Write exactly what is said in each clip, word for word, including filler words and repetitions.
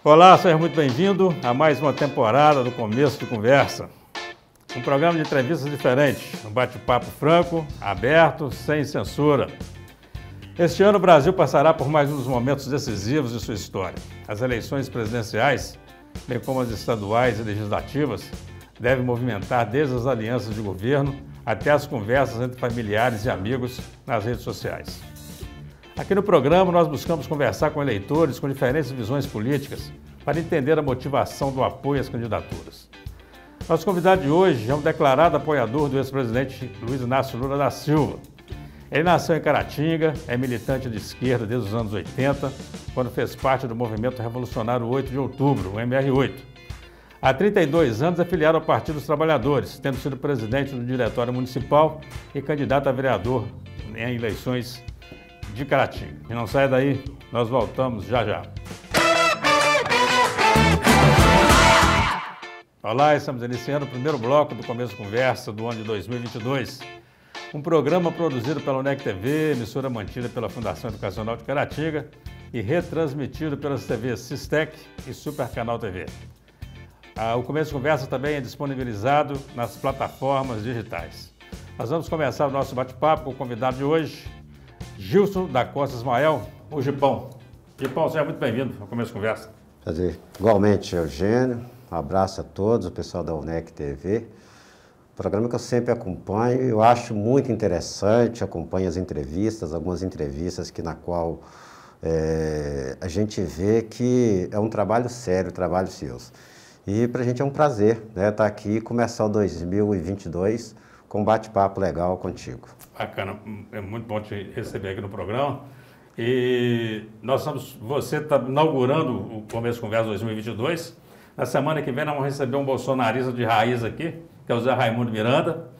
Olá, seja muito bem-vindo a mais uma temporada do Começo de Conversa. Um programa de entrevistas diferentes, um bate-papo franco, aberto, sem censura. Este ano o Brasil passará por mais um dos momentos decisivos de sua história. As eleições presidenciais, bem como as estaduais e legislativas, devem movimentar desde as alianças de governo até as conversas entre familiares e amigos nas redes sociais. Aqui no programa nós buscamos conversar com eleitores com diferentes visões políticas para entender a motivação do apoio às candidaturas. Nosso convidado de hoje é um declarado apoiador do ex-presidente Luiz Inácio Lula da Silva. Ele nasceu em Caratinga, é militante de esquerda desde os anos oitenta, quando fez parte do movimento revolucionário oito de outubro, o M R oito. Há trinta e dois anos é filiado ao Partido dos Trabalhadores, tendo sido presidente do Diretório Municipal e candidato a vereador em eleições de Caratinga. E não sai daí, nós voltamos já já. Olá, estamos iniciando o primeiro bloco do Começo de Conversa do ano de dois mil e vinte e dois. Um programa produzido pela UNEC T V, emissora mantida pela Fundação Educacional de Caratinga e retransmitido pelas T Vs Sistec e Super Canal T V. Ah, o Começo de Conversa também é disponibilizado nas plataformas digitais. Nós vamos começar o nosso bate-papo com o convidado de hoje, Gilson da Costa Ismael, o Gipão. Gipão, seja muito bem-vindo ao Começo de Conversa. Prazer. Igualmente, Eugênio. Um abraço a todos, o pessoal da UNEC T V. Programa que eu sempre acompanho, eu acho muito interessante, acompanho as entrevistas, algumas entrevistas que, na qual é, a gente vê que é um trabalho sério, trabalho seus. E para a gente é um prazer, né, estar aqui e começar o dois mil e vinte e dois com um bate-papo legal contigo. Bacana, é muito bom te receber aqui no programa. E nós estamos, você está inaugurando o Começo de Conversa dois mil e vinte e dois. Na semana que vem nós vamos receber um bolsonarista de raiz aqui, que é o Zé Raimundo Miranda,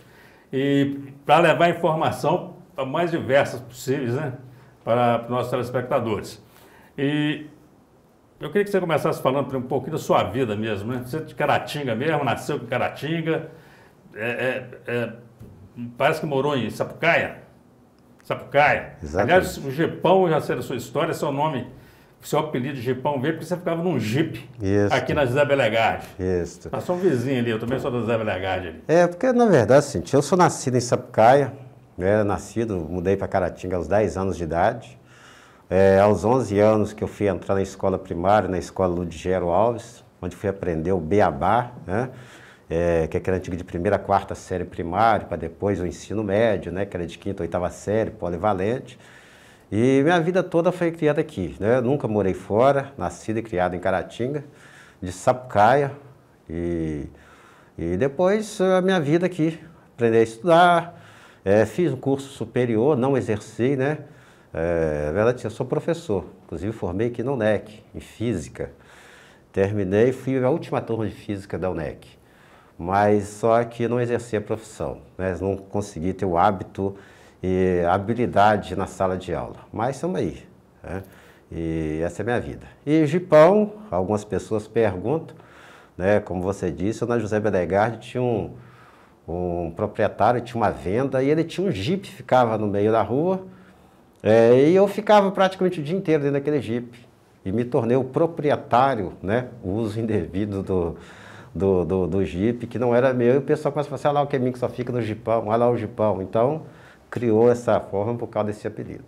e para levar informação a mais diversas possíveis, né, para, para os nossos telespectadores. E eu queria que você começasse falando um pouquinho da sua vida mesmo, né? Você é de Caratinga mesmo, nasceu em Caratinga, é, é, é, parece que morou em Sapucaia. Sapucaia. Exatamente. Aliás, o Gipão, eu já sei da sua história, seu nome, seu apelido de Gipão veio porque você ficava num jipe aqui na José Belegarde. Isso. Nós somos vizinhos ali, eu também sou da José Belegarde ali. É, porque na verdade, assim, eu sou nascido em Sapucaia, né, nascido, mudei para Caratinga aos dez anos de idade. É, aos onze anos que eu fui entrar na escola primária, na escola Ludigero Alves, onde fui aprender o beabá, né, é, que é aquela antiga de primeira a quarta série primária, para depois o ensino médio, né, que era de quinta a oitava série, polivalente. E minha vida toda foi criada aqui, né? Nunca morei fora, nascido e criado em Caratinga, de Sapucaia. E, e depois a minha vida aqui, aprendi a estudar, é, fiz um curso superior, não exerci, né? É, na verdade, eu sou professor, inclusive formei aqui na UNEC, em Física. Terminei, fui a última turma de Física da UNEC, mas só que não exerci a profissão, né? Não consegui ter o hábito e habilidade na sala de aula, mas estamos aí, né? E essa é a minha vida. E Gipão, algumas pessoas perguntam, né, como você disse, eu na José Belegarde tinha um, um proprietário, tinha uma venda, e ele tinha um jipe, ficava no meio da rua, é, e eu ficava praticamente o dia inteiro dentro daquele jipe, e me tornei o proprietário, né, o uso indevido do, do, do, do jipe, que não era meu, e o pessoal começa a falar assim, olha lá o que é mim que só fica no jipão, olha lá o jipão, então criou essa forma por causa desse apelido.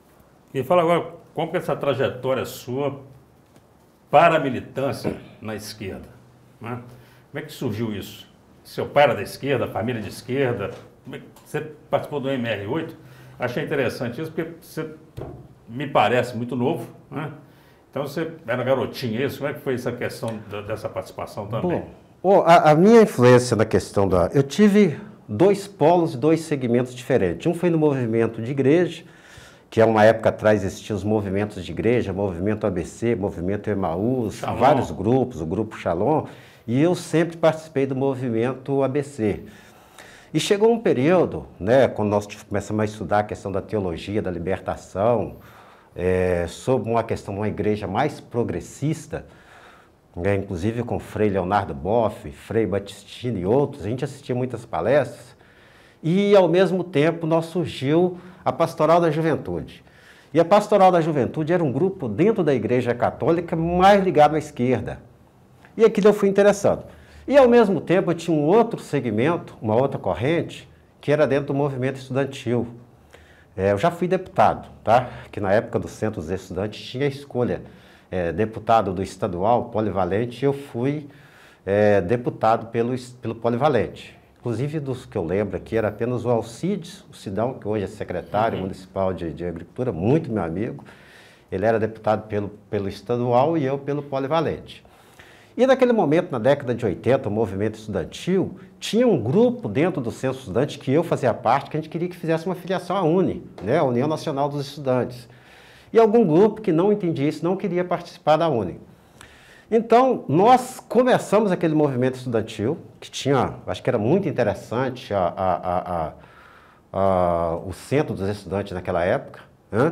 E fala agora, como que é essa trajetória sua para a militância na esquerda, né? Como é que surgiu isso? Seu pai era da esquerda, família de esquerda, como é que você participou do M R oito? Achei interessante isso, porque você me parece muito novo, né? Então você era garotinho isso, como é que foi essa questão da, dessa participação também? Bom, a, a minha influência na questão da... Eu tive dois polos, dois segmentos diferentes. Um foi no movimento de igreja, que há uma época atrás existiam os movimentos de igreja, movimento A B C, movimento Emaús, vários grupos, o grupo Shalom, e eu sempre participei do movimento A B C. E chegou um período, né, quando nós começamos a estudar a questão da teologia, da libertação, é, sobre uma questão de uma igreja mais progressista, né, inclusive com Frei Leonardo Boff, Frei Batistini e outros, a gente assistia muitas palestras, e ao mesmo tempo nós surgiu a Pastoral da Juventude. E a Pastoral da Juventude era um grupo dentro da Igreja Católica mais ligado à esquerda. E aquilo eu fui interessado. E, ao mesmo tempo, eu tinha um outro segmento, uma outra corrente, que era dentro do movimento estudantil. É, eu já fui deputado, tá? Que na época do Centro dos Estudantes tinha a escolha. É, deputado do estadual, polivalente, e eu fui é, deputado pelo, pelo polivalente. Inclusive, dos que eu lembro aqui, era apenas o Alcides, o Sidão, que hoje é secretário uhum. municipal de, de Agricultura, muito meu amigo. Ele era deputado pelo, pelo estadual e eu pelo polivalente. E naquele momento, na década de oitenta, o movimento estudantil tinha um grupo dentro do Centro Estudante que eu fazia parte, que a gente queria que fizesse uma filiação à UNE, né, a União Nacional dos Estudantes. E algum grupo que não entendia isso, não queria participar da UNE. Então, nós começamos aquele movimento estudantil, que tinha, acho que era muito interessante a, a, a, a, a, o Centro dos Estudantes naquela época, né?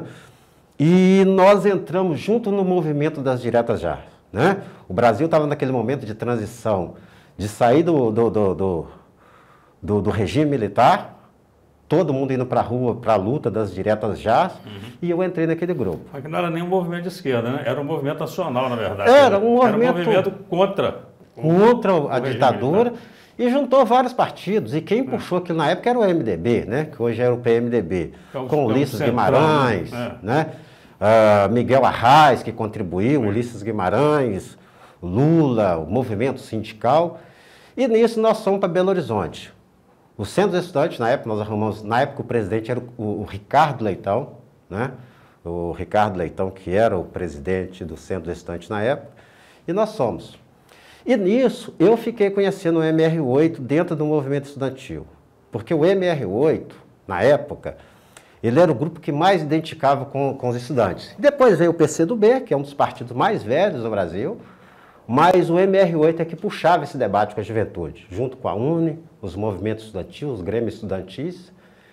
E nós entramos junto no movimento das diretas já. Né? O Brasil estava naquele momento de transição, de sair do, do, do, do, do, do regime militar, todo mundo indo para a rua, para a luta das diretas já, uhum. e eu entrei naquele grupo. Mas não era nem um movimento de esquerda, né? Era um movimento nacional, na verdade. Era um movimento, era um movimento contra, contra o, a ditadura, e juntou vários partidos, e quem é. puxou aquilo na época era o M D B, né? Que hoje era o P M D B, é o, com é Ulisses central, Guimarães, é. né? Uh, Miguel Arraes, que contribuiu, é. Ulisses Guimarães, Lula, o movimento sindical, e nisso nós fomos para Belo Horizonte. O Centro dos Estudantes, na época, nós arrumamos, na época o presidente era o, o Ricardo Leitão, né? O Ricardo Leitão, que era o presidente do Centro dos Estudantes na época, e nós somos. E nisso, eu fiquei conhecendo o M R oito dentro do movimento estudantil, porque o M R oito, na época, ele era o grupo que mais identificava com, com os estudantes. Depois veio o P C do B, que é um dos partidos mais velhos do Brasil, mas o M R oito é que puxava esse debate com a juventude, junto com a UNE, os movimentos estudantis, os grêmios estudantis.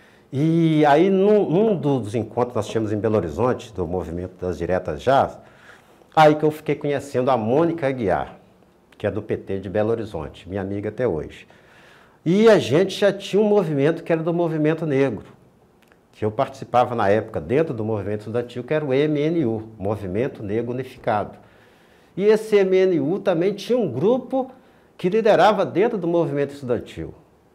E aí, num, num dos encontros que nós tivemos em Belo Horizonte, do movimento das diretas já, aí que eu fiquei conhecendo a Mônica Aguiar, que é do P T de Belo Horizonte, minha amiga até hoje. E a gente já tinha um movimento que era do movimento negro, que eu participava na época dentro do movimento estudantil, que era o M N U, Movimento Negro Unificado. E esse M N U também tinha um grupo que liderava dentro do movimento estudantil.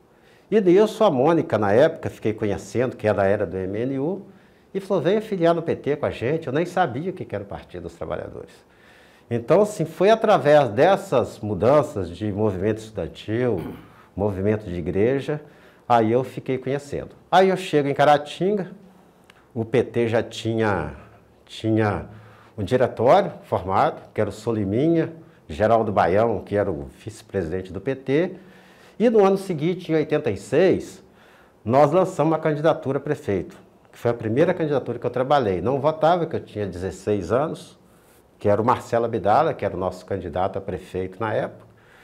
E nisso a Mônica, na época, fiquei conhecendo que ela era do M N U, e falou, vem afiliar no P T com a gente. Eu nem sabia o que era o Partido dos Trabalhadores. Então, assim, foi através dessas mudanças de movimento estudantil, movimento de igreja, aí eu fiquei conhecendo. Aí eu chego em Caratinga, o P T já tinha... tinha um diretório formado, que era o Soliminha, Geraldo Baião, que era o vice-presidente do P T, e no ano seguinte, em oitenta e seis, nós lançamos uma candidatura a prefeito, que foi a primeira candidatura que eu trabalhei. Não votava, que eu tinha dezesseis anos, que era o Marcelo Abdala, que era o nosso candidato a prefeito na época,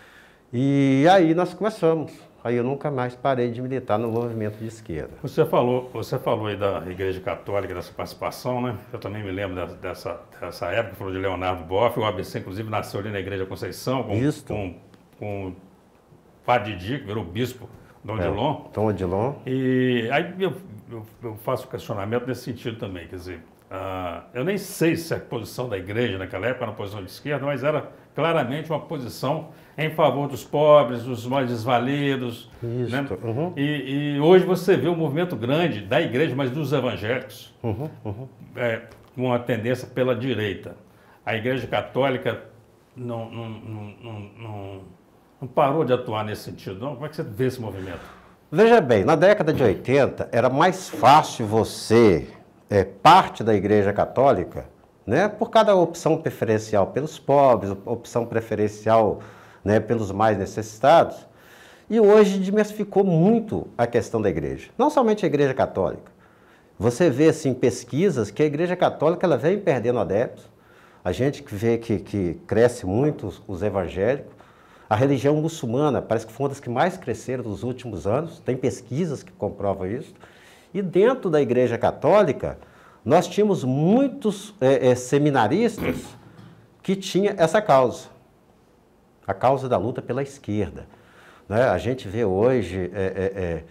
e aí nós começamos. Aí eu nunca mais parei de militar no movimento de esquerda. Você falou, você falou aí da Igreja Católica, dessa participação, né? Eu também me lembro dessa, dessa época, falou de Leonardo Boff, o A B C, inclusive, nasceu ali na Igreja Conceição, com, Isso. com, com o Padre Didi, que virou bispo, Dom é, Odilon. Dom Odilon. E aí eu, eu, eu faço questionamento nesse sentido também, quer dizer, uh, eu nem sei se a posição da Igreja naquela época era uma posição de esquerda, mas era claramente uma posição em favor dos pobres, dos mais desvalidos. Isso. Né? Uhum. E, e hoje você vê um movimento grande da igreja, mas dos evangélicos, uhum. Uhum. É, com uma tendência pela direita. A Igreja Católica não, não, não, não, não parou de atuar nesse sentido, não? Como é que você vê esse movimento? Veja bem, na década de oitenta era mais fácil você, é, parte da Igreja Católica, né, por cada opção preferencial pelos pobres, opção preferencial, né, pelos mais necessitados, e hoje diversificou muito a questão da igreja. Não somente a Igreja Católica. Você vê, assim, pesquisas que a Igreja Católica ela vem perdendo adeptos, a gente vê que, que cresce muito os, os evangélicos, a religião muçulmana parece que foi uma das que mais cresceram nos últimos anos, tem pesquisas que comprovam isso, e dentro da Igreja Católica, nós tínhamos muitos é, é, seminaristas que tinham essa causa. A causa da luta pela esquerda. Né? A gente vê hoje é, é, é,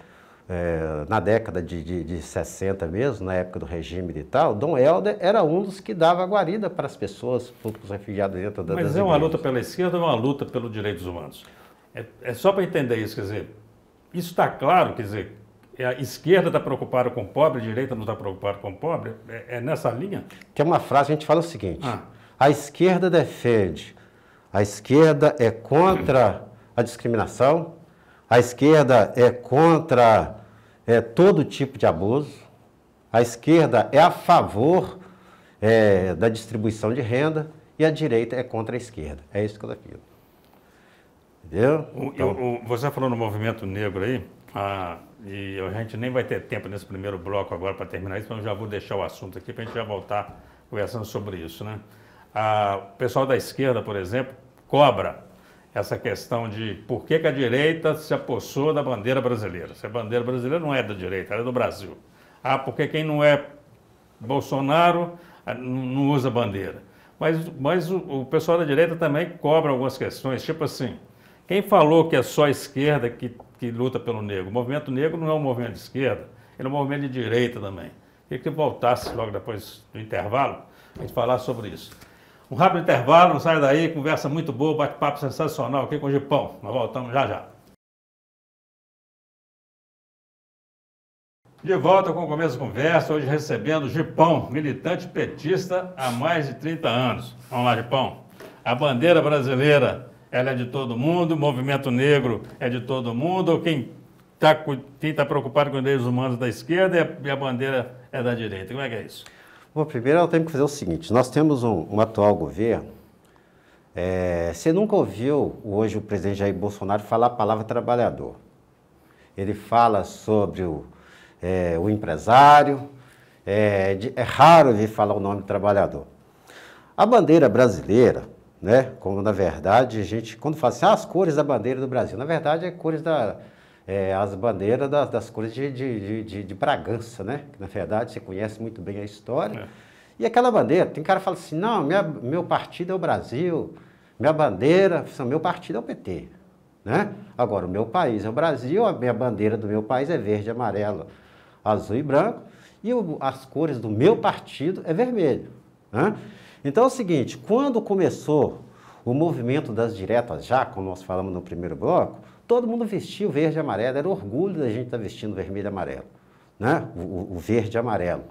é, na década de, de, de sessenta mesmo, na época do regime militar, o Dom Helder era um dos que dava guarida para as pessoas, para os refugiados dentro da Mas das é uma igrejas. luta pela esquerda ou é uma luta pelos direitos humanos? É, é só para entender isso, quer dizer, isso está claro, quer dizer, a esquerda está preocupada com o pobre, a direita não está preocupada com o pobre, é, é nessa linha? Que é uma frase, a gente fala o seguinte, Ah. a esquerda defende, a esquerda é contra a discriminação, a esquerda é contra é, todo tipo de abuso, a esquerda é a favor é, da distribuição de renda e a direita é contra a esquerda. É isso que eu defino. Entendeu? O, Então, o, o, você falou no movimento negro aí, ah, e a gente nem vai ter tempo nesse primeiro bloco agora para terminar isso, mas eu já vou deixar o assunto aqui para a gente já voltar conversando sobre isso, né? Ah, o pessoal da esquerda, por exemplo, cobra essa questão de por que, que a direita se apossou da bandeira brasileira. Se a bandeira brasileira não é da direita, ela é do Brasil. Ah, porque quem não é Bolsonaro não usa bandeira. Mas, mas o, o pessoal da direita também cobra algumas questões, tipo assim, quem falou que é só a esquerda que, que luta pelo negro? O movimento negro não é um movimento de esquerda, ele é um movimento de direita também. Queria que voltasse logo depois do intervalo, a gente falar sobre isso. Um rápido intervalo, não sai daí, conversa muito boa, bate-papo sensacional aqui com o Gipão. Nós voltamos já já. De volta com o começo da conversa, hoje recebendo o Gipão, militante petista há mais de trinta anos. Vamos lá, Gipão. A bandeira brasileira, ela é de todo mundo, o movimento negro é de todo mundo, ou quem está quem tá preocupado com os direitos humanos da esquerda e a bandeira é da direita? Como é que é isso? Bom, primeiro eu tenho que fazer o seguinte, nós temos um, um atual governo, é, você nunca ouviu hoje o presidente Jair Bolsonaro falar a palavra trabalhador. Ele fala sobre o, é, o empresário, é, de, é raro ouvir falar o nome trabalhador. A bandeira brasileira, né, como na verdade a gente, quando fala assim, ah, as cores da bandeira do Brasil, na verdade é cores da... É, as bandeiras das, das cores de, de, de, de Bragança, né? Que, na verdade, você conhece muito bem a história. É. E aquela bandeira, tem cara que fala assim, não, minha, meu partido é o Brasil, minha bandeira, meu partido é o P T. Né? Agora, o meu país é o Brasil, a minha bandeira do meu país é verde, amarelo, azul e branco, e o, as cores do meu partido é vermelho. Né? Então é o seguinte, quando começou o movimento das diretas já, como nós falamos no primeiro bloco, todo mundo vestia o verde e amarelo, era orgulho da gente estar vestindo vermelho e amarelo, né? o, o verde e amarelo.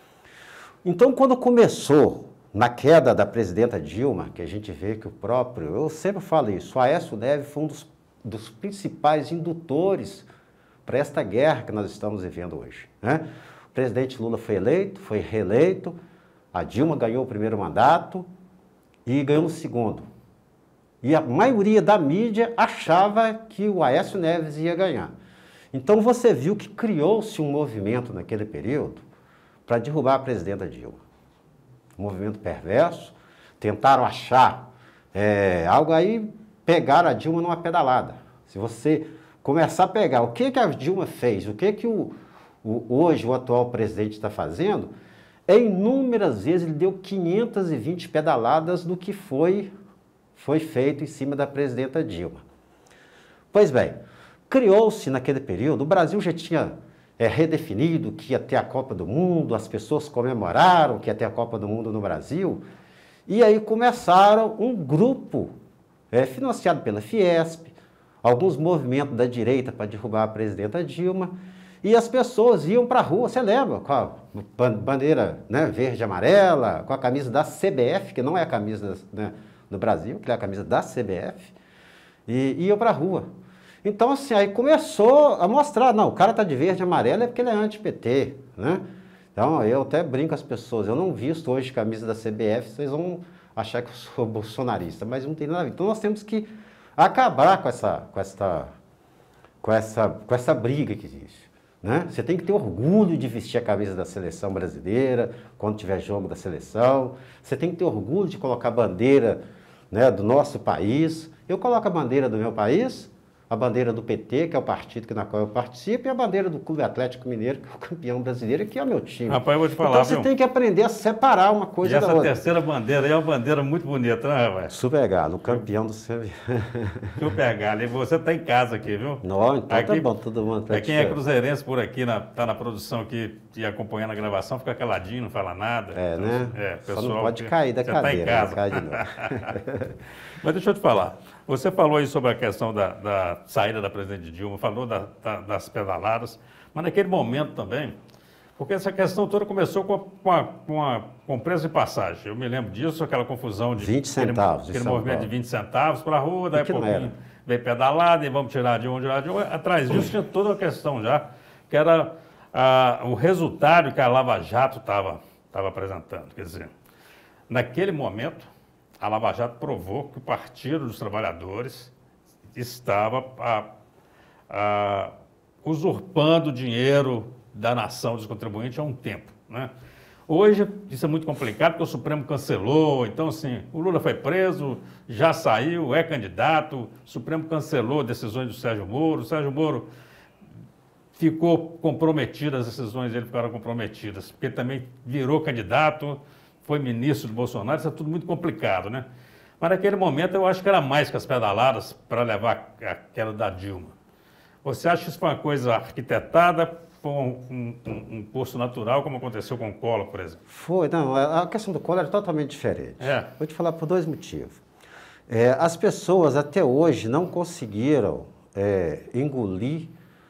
Então, quando começou, na queda da presidenta Dilma, que a gente vê que o próprio, eu sempre falo isso, o Aécio Neves foi um dos, dos principais indutores para esta guerra que nós estamos vivendo hoje. Né? O presidente Lula foi eleito, foi reeleito, a Dilma ganhou o primeiro mandato e ganhou o segundo. E a maioria da mídia achava que o Aécio Neves ia ganhar. Então você viu que criou-se um movimento naquele período para derrubar a presidenta Dilma. Um movimento perverso, tentaram achar é, algo aí, pegaram a Dilma numa pedalada. Se você começar a pegar o que, que a Dilma fez, o que, que o, o, hoje o atual presidente está fazendo, é inúmeras vezes ele deu quinhentas e vinte pedaladas do que foi... foi feito em cima da presidenta Dilma. Pois bem, criou-se naquele período, o Brasil já tinha é, redefinido que ia ter a Copa do Mundo, as pessoas comemoraram que ia ter a Copa do Mundo no Brasil, e aí começaram um grupo é, financiado pela Fiesp, alguns movimentos da direita para derrubar a presidenta Dilma, e as pessoas iam para a rua, você lembra, com a bandeira, né, verde e amarela, com a camisa da C B F, que não é a camisa... né, no Brasil, que é a camisa da C B F, e iam para a rua. Então, assim, aí começou a mostrar, não, o cara tá de verde e amarelo é porque ele é anti-P T, né? Então, eu até brinco com as pessoas, eu não visto hoje camisa da C B F, vocês vão achar que eu sou bolsonarista, mas não tem nada a ver. Então, nós temos que acabar com essa, com essa, com essa, com essa briga que existe. Né? Você tem que ter orgulho de vestir a camisa da seleção brasileira, quando tiver jogo da seleção. Você tem que ter orgulho de colocar a bandeira, né, do nosso país. Eu coloco a bandeira do meu país, a bandeira do P T, que é o partido que, na qual eu participo, e a bandeira do Clube Atlético Mineiro, que é o campeão brasileiro, que é o meu time. Rapaz, eu vou te falar, então você viu? tem que aprender a separar uma coisa e da outra. essa terceira bandeira aí é uma bandeira muito bonita, né, rapaz? Super Galo, o campeão do seu... Super Galo. E você está em casa aqui, viu? Não, então aqui, tá bom, todo mundo. Pra quem é cruzeirense por aqui, na, tá na produção aqui e acompanhando a gravação, fica caladinho, não fala nada. É, então, né? É, pessoal, Só não pode cair da cadeira. Tá em casa. Cai de novo. Mas deixa eu te falar. Você falou aí sobre a questão da, da saída da presidente Dilma, falou da, da, das pedaladas, mas naquele momento também, porque essa questão toda começou com a, com a, com a com preço de passagem. Eu me lembro disso, aquela confusão de... vinte centavos. Aquele, aquele movimento de vinte centavos para a rua, daí a pouquinho veio pedalada e vamos tirar de um, tirar de um. Atrás disso tinha toda uma questão já, que era a, o resultado que a Lava Jato estava estava apresentando. Quer dizer, naquele momento, a Lava Jato provou que o Partido dos Trabalhadores estava a, a, usurpando dinheiro da nação dos contribuintes há um tempo, né? Hoje, isso é muito complicado, porque o Supremo cancelou, então, assim, o Lula foi preso, já saiu, é candidato, o Supremo cancelou decisões do Sérgio Moro, o Sérgio Moro ficou comprometido, as decisões dele ficaram comprometidas, porque ele também virou candidato, foi ministro do Bolsonaro, isso é tudo muito complicado, né? Mas naquele momento eu acho que era mais que as pedaladas para levar a queda da Dilma. Você acha que isso foi uma coisa arquitetada, foi um, um, um curso natural, como aconteceu com o Collor, por exemplo? Foi, não, a questão do Collor é totalmente diferente. É. Vou te falar por dois motivos. É, as pessoas até hoje não conseguiram é, engolir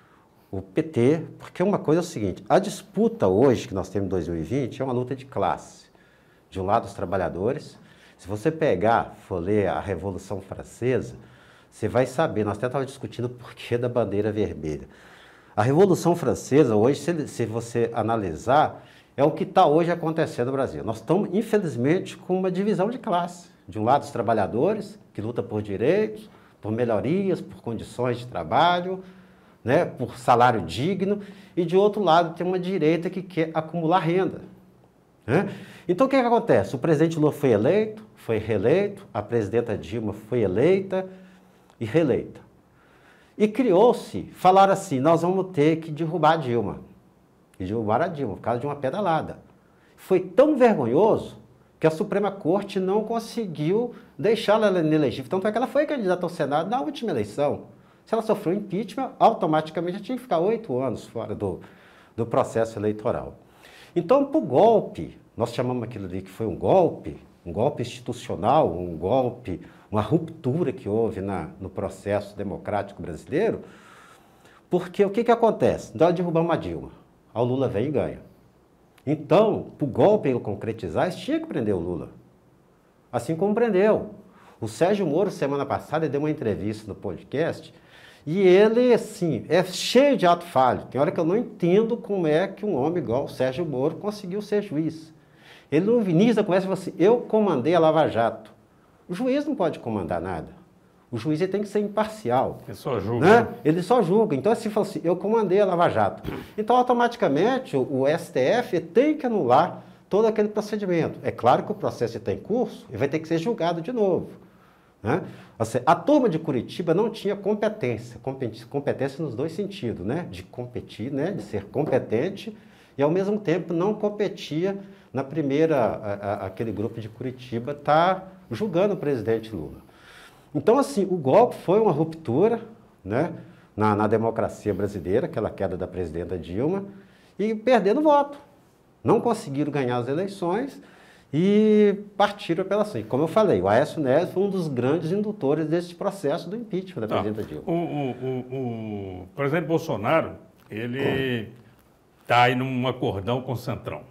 o P T, porque uma coisa é o seguinte, a disputa hoje que nós temos em dois mil e vinte é uma luta de classe. De um lado os trabalhadores, se você pegar, for ler a Revolução Francesa, você vai saber, nós até estávamos discutindo o porquê da bandeira vermelha. A Revolução Francesa, hoje, se, se você analisar, é o que está hoje acontecendo no Brasil. Nós estamos, infelizmente, com uma divisão de classe. De um lado, os trabalhadores, que lutam por direitos, por melhorias, por condições de trabalho, né, por salário digno, e de outro lado, tem uma direita que quer acumular renda. Né? Então, o que, que acontece? O presidente Lula foi eleito, foi reeleito, a presidenta Dilma foi eleita e reeleita. E criou-se, falaram assim, nós vamos ter que derrubar a Dilma. E derrubaram a Dilma, por causa de uma pedalada. Foi tão vergonhoso que a Suprema Corte não conseguiu deixá-la inelegível. Tanto é que ela foi candidata ao Senado na última eleição. Se ela sofreu impeachment, automaticamente já tinha que ficar oito anos fora do, do processo eleitoral. Então, para o golpe, nós chamamos aquilo ali que foi um golpe, um golpe institucional, um golpe... uma ruptura que houve na, no processo democrático brasileiro, porque o que, que acontece? Nós derrubamos a Dilma, o Lula vem e ganha. Então, para o golpe ele concretizar, eles tinham que prender o Lula. Assim como prendeu. O Sérgio Moro, semana passada, deu uma entrevista no podcast, e ele, assim, é cheio de ato falho. Tem hora que eu não entendo como é que um homem igual o Sérgio Moro conseguiu ser juiz. Ele, no início da conversa, falou assim, eu comandei a Lava Jato. O juiz não pode comandar nada. O juiz ele tem que ser imparcial. Ele só julga. Né? Ele só julga. Então, assim, fala assim, eu comandei a Lava Jato. Então, automaticamente, o, o S T F tem que anular todo aquele procedimento. É claro que o processo está em curso e vai ter que ser julgado de novo. Né? Assim, a turma de Curitiba não tinha competência. Competência nos dois sentidos, né? De competir, né? De ser competente e, ao mesmo tempo, não competia na primeira, a, a, aquele grupo de Curitiba está julgando o presidente Lula. Então, assim, o golpe foi uma ruptura, né, na, na democracia brasileira, aquela queda da presidenta Dilma, e perdendo voto. Não conseguiram ganhar as eleições e partiram pela assim. Como eu falei, o Aécio Neves foi um dos grandes indutores desse processo do impeachment da Tá. presidenta Dilma. O, o, o, o presidente Bolsonaro, ele está aí num acordão com o Centrão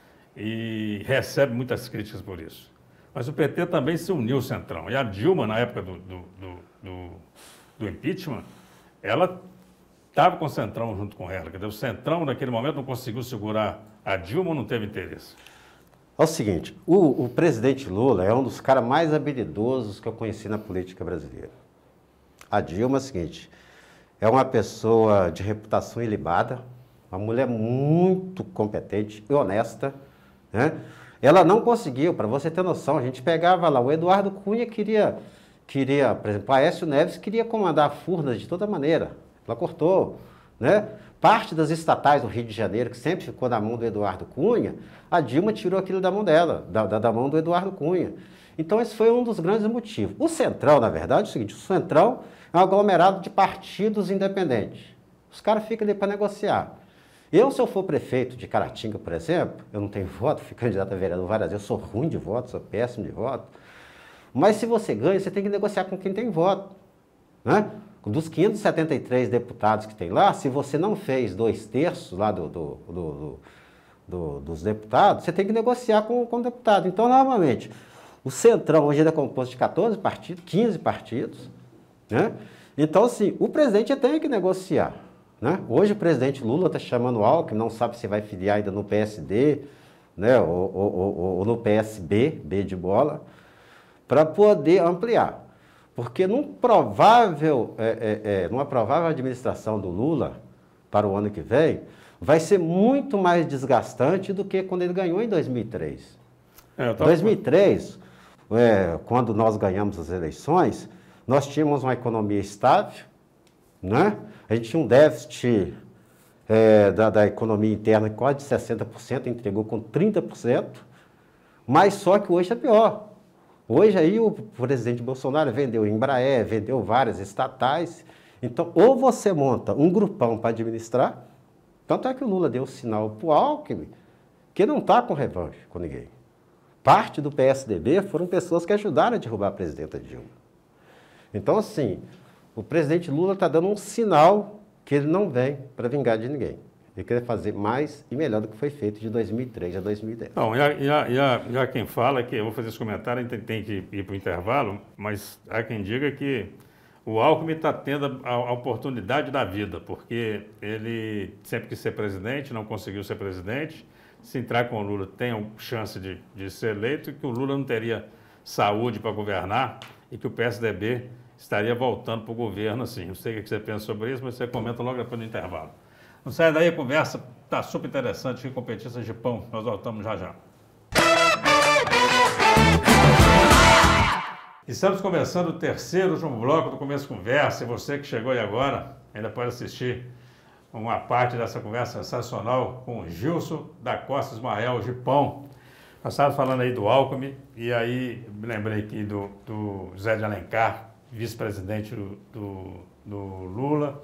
e recebe muitas críticas por isso. Mas o P T também se uniu ao Centrão. E a Dilma, na época do, do, do, do, do impeachment, ela estava com o Centrão junto com ela. Quer dizer, o Centrão, naquele momento, não conseguiu segurar a Dilma ou não teve interesse? É o seguinte, o, o presidente Lula é um dos caras mais habilidosos que eu conheci na política brasileira. A Dilma é o seguinte, é uma pessoa de reputação ilibada, uma mulher muito competente e honesta, né? Ela não conseguiu, para você ter noção, a gente pegava lá, o Eduardo Cunha queria, queria, por exemplo, a Aécio Neves queria comandar Furnas de toda maneira. Ela cortou, né? Parte das estatais do Rio de Janeiro, que sempre ficou na mão do Eduardo Cunha, a Dilma tirou aquilo da mão dela, da, da, da mão do Eduardo Cunha. Então, esse foi um dos grandes motivos. O Centrão, na verdade, é o seguinte, o Centrão é um aglomerado de partidos independentes. Os caras ficam ali para negociar. Eu, se eu for prefeito de Caratinga, por exemplo, eu não tenho voto, fui candidato a vereador várias vezes, eu sou ruim de voto, sou péssimo de voto. Mas se você ganha, você tem que negociar com quem tem voto, né? Dos quinhentos e setenta e três deputados que tem lá, se você não fez dois terços lá do, do, do, do, do, dos deputados, você tem que negociar com, com o deputado. Então, novamente, o Centrão hoje ele é composto de quatorze partidos, quinze partidos, né? Então, assim, o presidente tem que negociar, né? Hoje o presidente Lula está chamando o Alckmin, não sabe se vai filiar ainda no P S D, né? ou, ou, ou, ou no P S B, B de bola, para poder ampliar. Porque num provável, é, é, é, numa provável administração do Lula para o ano que vem, vai ser muito mais desgastante do que quando ele ganhou em dois mil e três. Em é, dois mil e três, é, quando nós ganhamos as eleições, nós tínhamos uma economia estável, né? A gente tinha um déficit é, da, da economia interna quase de sessenta por cento, entregou com trinta por cento, mas só que hoje é pior. Hoje aí o presidente Bolsonaro vendeu Embraer, vendeu várias estatais. Então, ou você monta um grupão para administrar, tanto é que o Lula deu o sinal para o Alckmin, que não está com revanche com ninguém. Parte do P S D B foram pessoas que ajudaram a derrubar a presidenta Dilma. Então, assim, o presidente Lula está dando um sinal que ele não vem para vingar de ninguém. Ele quer fazer mais e melhor do que foi feito de dois mil e três a dois mil e dez. Não, e há, e há, e há, e há quem fala que, eu vou fazer esse comentário, tem, tem que ir para o intervalo, mas há quem diga que o Alckmin está tendo a, a oportunidade da vida, porque ele sempre quis ser presidente, não conseguiu ser presidente, se entrar com o Lula tem a chance de, de ser eleito, e que o Lula não teria saúde para governar e que o P S D B estaria voltando para o governo assim. Não sei o que você pensa sobre isso, mas você comenta logo depois do intervalo. Não sai daí, a conversa está super interessante aqui com o petista de pão. Nós voltamos já já. Estamos começando o terceiro último bloco do Começo Conversa. E você que chegou aí agora, ainda pode assistir uma parte dessa conversa sensacional com o Gilson da Costa Ismael de Pão. Nós estávamos falando aí do Alckmin, e aí me lembrei aqui do, do José de Alencar, vice-presidente do, do, do Lula.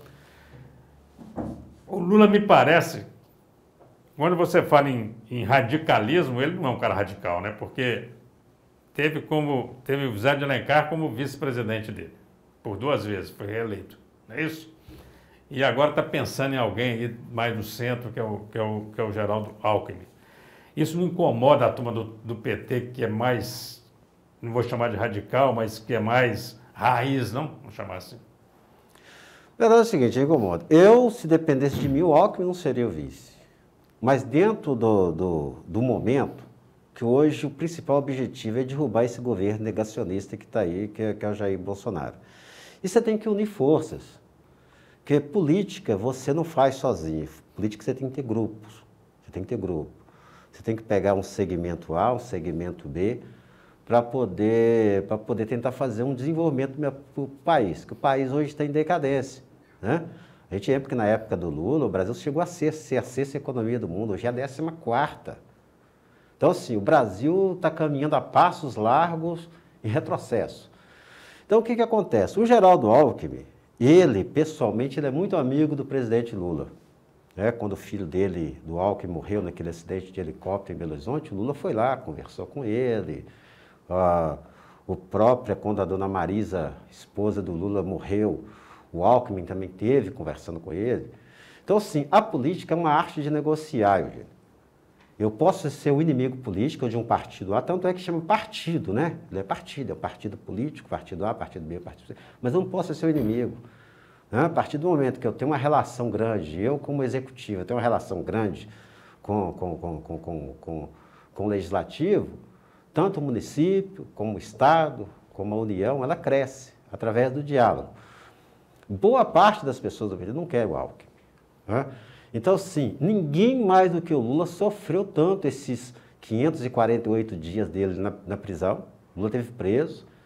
O Lula me parece, quando você fala em, em radicalismo, ele não é um cara radical, né? Porque teve, como, teve o José de Alencar como vice-presidente dele, por duas vezes, foi reeleito, não é isso? E agora está pensando em alguém aí mais no centro, que é o, que é o, que é o Geraldo Alckmin. Isso não incomoda a turma do, do P T, que é mais, não vou chamar de radical, mas que é mais raiz, não? Vamos chamar assim. A verdade é o seguinte, incomoda. Eu, se dependesse de mim, o Alckmin não seria o vice. Mas dentro do, do, do momento, que hoje o principal objetivo é derrubar esse governo negacionista que está aí, que é, que é o Jair Bolsonaro. E você tem que unir forças. Porque política você não faz sozinho. Política você tem que ter grupos. Você tem que ter grupo. Você tem que pegar um segmento A, um segmento B, para poder, para poder tentar fazer um desenvolvimento para o país. Que o país hoje está em decadência. Né? A gente lembra que na época do Lula, o Brasil chegou a ser, ser a sexta economia do mundo, hoje é a décima quarta. Então, assim, o Brasil está caminhando a passos largos em retrocesso. Então, o que, que acontece? O Geraldo Alckmin, ele, pessoalmente, ele é muito amigo do presidente Lula. Né? Quando o filho dele, do Alckmin, morreu naquele acidente de helicóptero em Belo Horizonte, o Lula foi lá, conversou com ele. Ah, o próprio, quando a dona Marisa, esposa do Lula, morreu, o Alckmin também teve conversando com ele. Então, assim, a política é uma arte de negociar, Eugênio. Eu posso ser o inimigo político de um partido A, tanto é que chama partido, né? Ele é partido, é o partido político, partido A, partido B, partido C. Mas eu não posso ser o inimigo. Né? A partir do momento que eu tenho uma relação grande, eu como executivo, eu tenho uma relação grande com, com, com, com, com, com, com o legislativo, tanto o município, como o Estado, como a União, ela cresce através do diálogo. Boa parte das pessoas do Brasil não quer o Alckmin. Né? Então, sim, ninguém mais do que o Lula sofreu tanto esses quinhentos e quarenta e oito dias dele na, na prisão. O Lula esteve preso.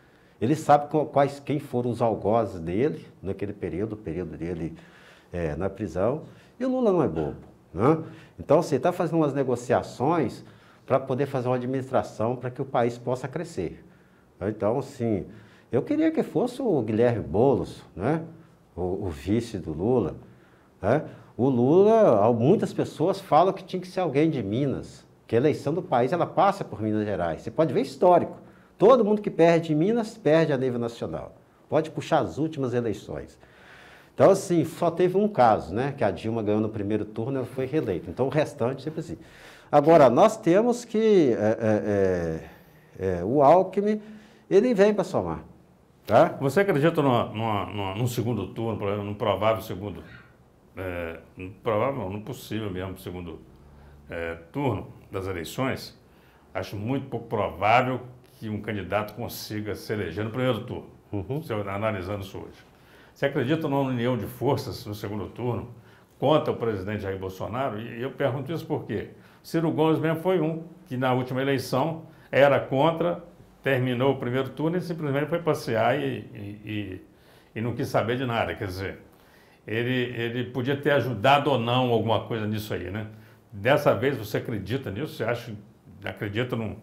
ele sabe quais, quem foram os algozes dele naquele período, o período dele é, na prisão, e o Lula não é bobo, né? Então, você está fazendo umas negociações para poder fazer uma administração para que o país possa crescer. Então, assim, eu queria que fosse o Guilherme Boulos, né? o, o vice do Lula. Né? O Lula, muitas pessoas falam que tinha que ser alguém de Minas, que a eleição do país ela passa por Minas Gerais. Você pode ver histórico. Todo mundo que perde em Minas, perde a nível nacional. Pode puxar as últimas eleições. Então, assim, só teve um caso, né? Que a Dilma ganhou no primeiro turno e ela foi reeleita. Então, o restante sempre assim. Agora, nós temos que... É, é, é, o Alckmin, ele vem para somar. Tá? Você acredita numa, numa, numa, num segundo turno, por exemplo, num provável segundo... É, provável, não possível mesmo, segundo é, turno das eleições? Acho muito pouco provável que um candidato consiga se eleger no primeiro turno, uhum. Se eu, analisando isso hoje. Você acredita numa união de forças no segundo turno contra o presidente Jair Bolsonaro? E eu pergunto isso por quê? Ciro Gomes mesmo foi um que na última eleição era contra, terminou o primeiro turno e simplesmente foi passear e, e, e, e não quis saber de nada. Quer dizer, ele, ele podia ter ajudado ou não alguma coisa nisso aí, né? Dessa vez você acredita nisso? Você acha, acredita num,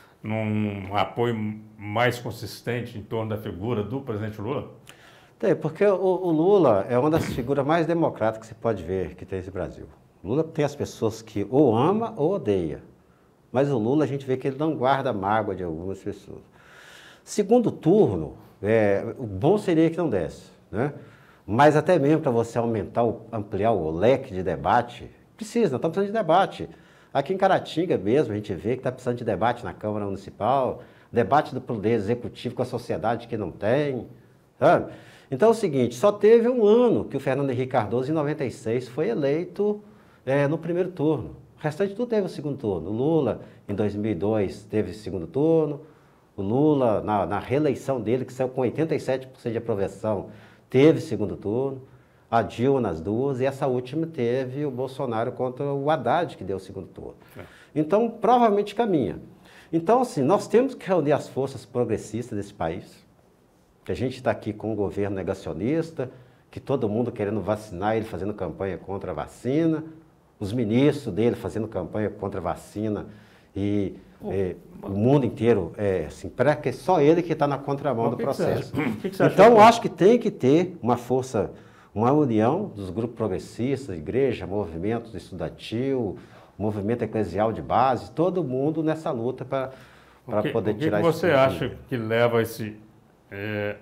num apoio mais consistente em torno da figura do presidente Lula? Tem, porque o, o Lula é uma das figuras mais democráticas que você pode ver que tem esse Brasil. O Lula tem as pessoas que ou ama ou odeia. Mas o Lula, a gente vê que ele não guarda mágoa de algumas pessoas. Segundo turno, é, o bom seria que não desse, né? Mas até mesmo para você aumentar, o, ampliar o leque de debate, precisa, nós estamos precisando de debate. Aqui em Caratinga mesmo, a gente vê que está precisando de debate na Câmara Municipal, debate do Poder Executivo com a sociedade que não tem, sabe? Então é o seguinte, só teve um ano que o Fernando Henrique Cardoso, em noventa e seis, foi eleito é, no primeiro turno. O restante tudo teve o segundo turno. O Lula, em dois mil e dois, teve o segundo turno. O Lula, na, na reeleição dele, que saiu com oitenta e sete por cento de aprovação, teve segundo turno. A Dilma nas duas, e essa última teve o Bolsonaro contra o Haddad, que deu o segundo turno. É. Então, provavelmente caminha. Então, assim, nós temos que reunir as forças progressistas desse país, que a gente está aqui com um governo negacionista, que todo mundo querendo vacinar, ele fazendo campanha contra a vacina, os ministros dele fazendo campanha contra a vacina, e oh, é, o mundo inteiro, é, assim, para que só ele que está na contramão do processo. Que que então, acho que tem que ter uma força, uma união dos grupos progressistas, igreja, movimento estudantil, movimento eclesial de base, todo mundo nessa luta para poder o que tirar que isso. Você acha que leva esse... É,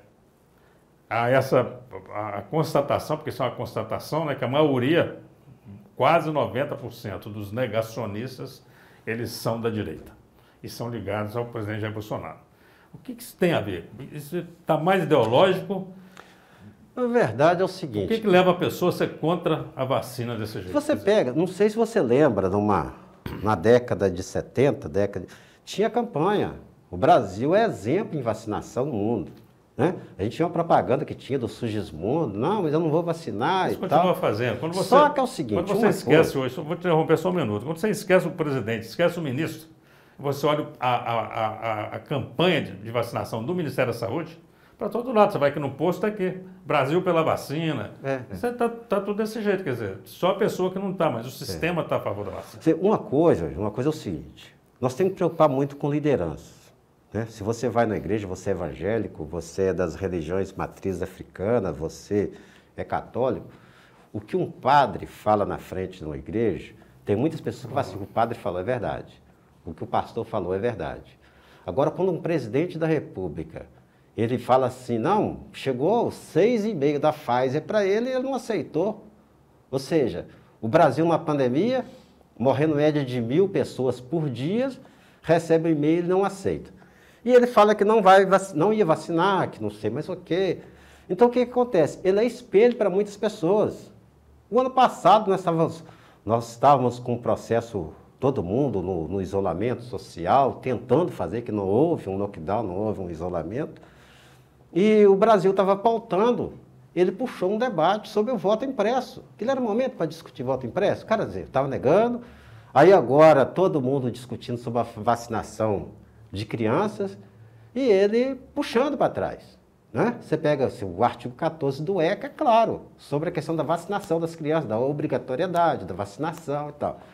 a essa a constatação, porque isso é uma constatação, né, que a maioria, quase noventa por cento dos negacionistas, eles são da direita e são ligados ao presidente Jair Bolsonaro. O que, que isso tem a ver? Isso está mais ideológico? Na verdade é o seguinte... O que, que leva a pessoa a ser contra a vacina desse jeito? Você pega, não sei se você lembra, numa, na década de setenta, década, tinha campanha. O Brasil é exemplo em vacinação no mundo. Né? A gente tinha uma propaganda que tinha do Sugismundo, não, mas eu não vou vacinar mas e continua tal. fazendo. Quando você, só que é o seguinte... Quando você esquece coisa... hoje, vou te interromper só um minuto, quando você esquece o presidente, esquece o ministro, você olha a, a, a, a campanha de, de vacinação do Ministério da Saúde, para todo lado, você vai aqui no posto, está aqui, Brasil pela vacina, é, é. Está tá tudo desse jeito, quer dizer, só a pessoa que não está, mas o sistema está é. a favor da vacina. Uma coisa, uma coisa é o seguinte, nós temos que preocupar muito com liderança. Né? Se você vai na igreja, você é evangélico, você é das religiões matrizes africanas, você é católico, o que um padre fala na frente de uma igreja, tem muitas pessoas que falam assim, o padre falou é verdade, o que o pastor falou é verdade. Agora, quando um presidente da República, ele fala assim, não, chegou seis e meio da Pfizer para ele e ele não aceitou. Ou seja, o Brasil numa pandemia, morrendo média de mil pessoas por dia, recebe um e-mail e não aceita. E ele fala que não, vai, não ia vacinar, que não sei mais o quê. Então, o que, que acontece? Ele é espelho para muitas pessoas. O ano passado, nós estávamos, nós estávamos com um processo, todo mundo no, no isolamento social, tentando fazer, que não houve um lockdown, não houve um isolamento. E o Brasil estava pautando. Ele puxou um debate sobre o voto impresso. Aquele era o momento para discutir voto impresso. O cara estava negando. Aí agora, todo mundo discutindo sobre a vacinação de crianças, e ele puxando para trás. Né? Você pega assim, o artigo quatorze do ECA, é claro, sobre a questão da vacinação das crianças, da obrigatoriedade da vacinação e tal.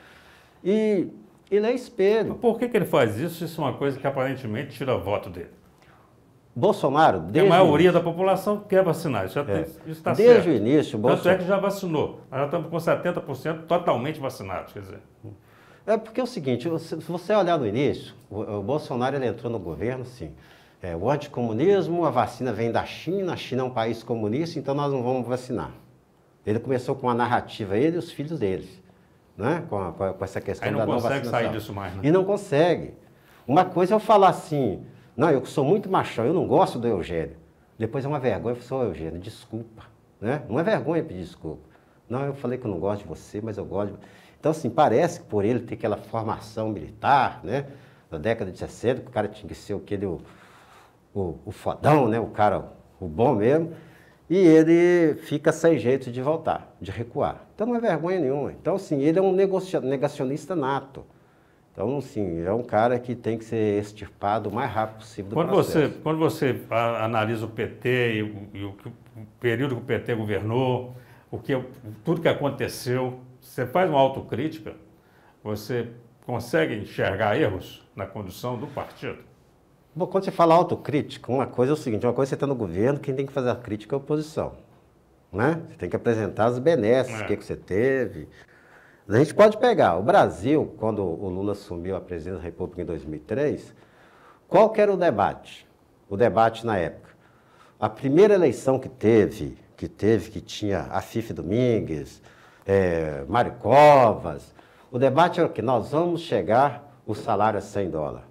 E ele é espelho. Por que, que ele faz isso? Isso é uma coisa que aparentemente tira voto dele. Bolsonaro, desde a maioria da população quer vacinar, isso é. está certo. Desde o início, o Tanto Bolsonaro... é que já vacinou, nós já estamos com setenta por cento totalmente vacinados, quer dizer. É porque é o seguinte, se você olhar no início, o, o Bolsonaro ele entrou no governo, assim, é, o anticomunismo, a vacina vem da China, a China é um país comunista, então nós não vamos vacinar. Ele começou com a narrativa, ele e os filhos deles, né? com, a, com essa questão da não vacinação. Aí não consegue sair disso mais, né? E não consegue. Uma coisa é eu falar assim, não, eu sou muito machão, eu não gosto do Eugênio. Depois é uma vergonha, eu sou Eugênio, desculpa. Né? Não é vergonha pedir desculpa. Não, eu falei que eu não gosto de você, mas eu gosto de... Então, assim, parece que por ele ter aquela formação militar, né? Da década de sessenta, que o cara tinha que ser aquele, o, o, o fodão, né? O cara, o bom mesmo. E ele fica sem jeito de voltar, de recuar. Então, não é vergonha nenhuma. Então, assim, ele é um negacionista nato. Então, assim, é um cara que tem que ser extirpado o mais rápido possível do quando processo. Você, quando você analisa o P T e, o, e o, o período que o P T governou, o que, tudo que aconteceu, você faz uma autocrítica, você consegue enxergar erros na condução do partido? Bom, quando você fala autocrítica, uma coisa é o seguinte, uma coisa é você está no governo, quem tem que fazer a crítica é a oposição. Né? Você tem que apresentar as benesses, o é. que, que você teve. A gente pode pegar, o Brasil, quando o Lula assumiu a presidência da República em dois mil e três, qual que era o debate? O debate na época. A primeira eleição que teve, que teve, que tinha a Fife Domingues, é, Mário Covas, o debate era que nós vamos chegar o salário a cem dólares.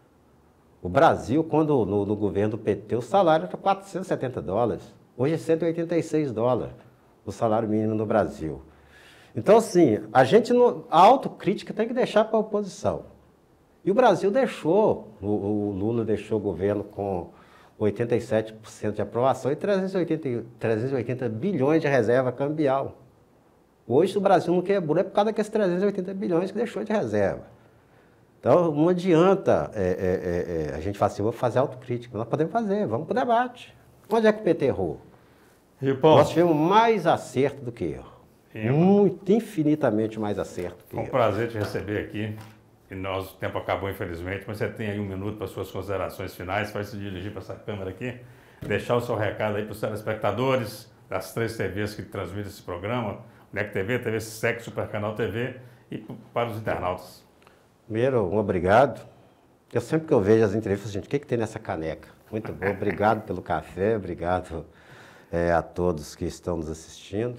O Brasil, quando no, no governo do P T, o salário era quatrocentos e setenta dólares. Hoje é cento e oitenta e seis dólares o salário mínimo no Brasil. Então, assim, a gente não, a autocrítica tem que deixar para a oposição. E o Brasil deixou, o, o Lula deixou o governo com oitenta e sete por cento de aprovação e trezentos e oitenta bilhões de reserva cambial. Hoje o Brasil não quebrou, é por causa daqueles trezentos e oitenta bilhões que deixou de reserva. Então, não adianta é, é, é, a gente falar assim, vou fazer autocrítica. Nós podemos fazer, vamos para o debate. Onde é que o P T errou? Ripon. Nós tivemos mais acerto do que erro. Eu. Muito, infinitamente mais acerto que Foi um erro. prazer te receber aqui. E nós, o tempo acabou, infelizmente, mas você tem aí um minuto para suas considerações finais, vai se dirigir para essa câmera aqui, deixar o seu recado aí para os telespectadores das três T Vs que transmitem esse programa, N E C T V, T V Sec, Super Canal T V e para os internautas. Primeiro, um obrigado. Eu sempre que eu vejo as entrevistas, gente, o que, que tem nessa caneca? Muito bom, obrigado pelo café, obrigado é, a todos que estão nos assistindo.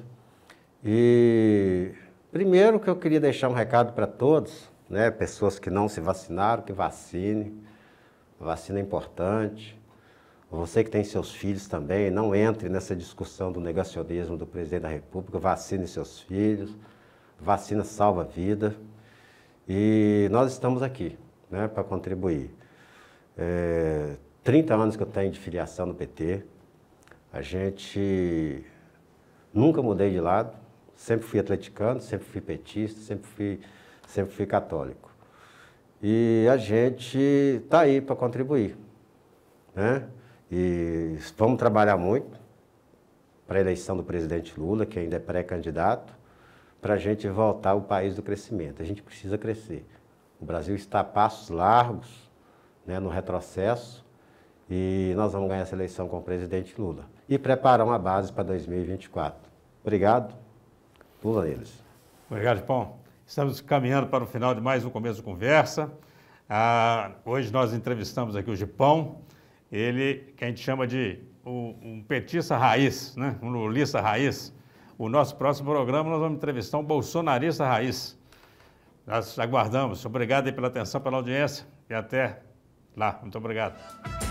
E primeiro que eu queria deixar um recado para todos, né, pessoas que não se vacinaram, que vacinem. A vacina é importante. Você que tem seus filhos também, não entre nessa discussão do negacionismo do presidente da República, vacine seus filhos, vacina salva a vida. E nós estamos aqui, né, para contribuir. É, trinta anos que eu tenho de filiação no P T, a gente nunca mudei de lado, sempre fui atleticano, sempre fui petista, sempre fui, sempre fui católico. E a gente está aí para contribuir, né? E vamos trabalhar muito para a eleição do presidente Lula, que ainda é pré-candidato, para a gente voltar ao país do crescimento. A gente precisa crescer. O Brasil está a passos largos, né, no retrocesso, e nós vamos ganhar essa eleição com o presidente Lula. E preparar uma base para dois mil e vinte e quatro. Obrigado. Lula neles. Obrigado, Ripon. Estamos caminhando para o final de mais um Começo de Conversa. Ah, hoje nós entrevistamos aqui o Ripon, ele que a gente chama de um, um petista raiz, né? Um lulista raiz. O nosso próximo programa nós vamos entrevistar um bolsonarista raiz. Nós aguardamos. Obrigado aí pela atenção, pela audiência e até lá. Muito obrigado.